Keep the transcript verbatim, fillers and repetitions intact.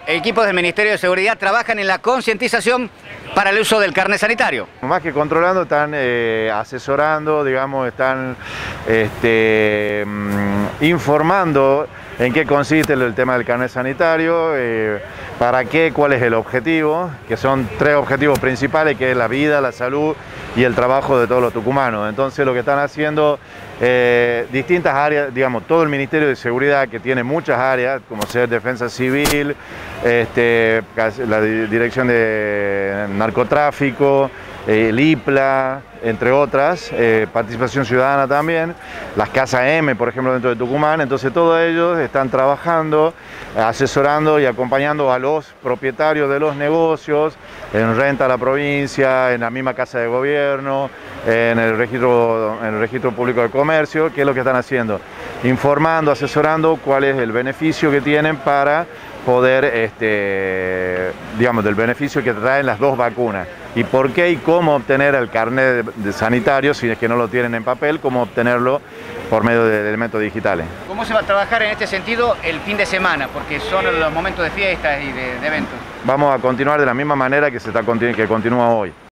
equipos del Ministerio de Seguridad trabajan en la concientización para el uso del carnet sanitario. Más que controlando, están eh, asesorando, digamos, están este, informando en qué consiste el, el tema del carnet sanitario, eh, para qué, cuál es el objetivo, que son tres objetivos principales, que es la vida, la salud y el trabajo de todos los tucumanos. Entonces lo que están haciendo eh, distintas áreas, digamos, todo el Ministerio de Seguridad, que tiene muchas áreas, como ser Defensa Civil, este, la Dirección de Narcotráfico, eh, el I P L A, entre otras, eh, Participación Ciudadana también, las Casas M, por ejemplo, dentro de Tucumán. Entonces todos ellos están trabajando, asesorando y acompañando a los propietarios de los negocios en renta a la provincia, en la misma Casa de Gobierno, en el registro, en el registro público de comercio. ¿Qué es lo que están haciendo? Informando, asesorando cuál es el beneficio que tienen para poder, este, digamos, del beneficio que traen las dos vacunas. Y por qué y cómo obtener el carnet de, de sanitario, si es que no lo tienen en papel, cómo obtenerlo por medio de, de elementos digitales. ¿Cómo se va a trabajar en este sentido el fin de semana? Porque son los momentos de fiestas y de, de eventos. Vamos a continuar de la misma manera que, se está, que continúa hoy.